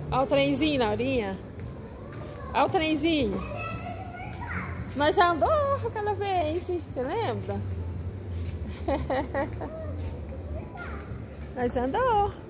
Olha o trenzinho, Laurinha. Olha o trenzinho. Nós já andou aquela vez, você lembra? Nós andou.